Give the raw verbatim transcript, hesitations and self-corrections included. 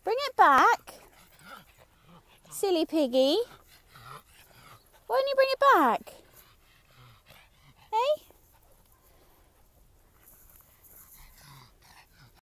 Bring it back. Silly piggy. Why don't you bring it back?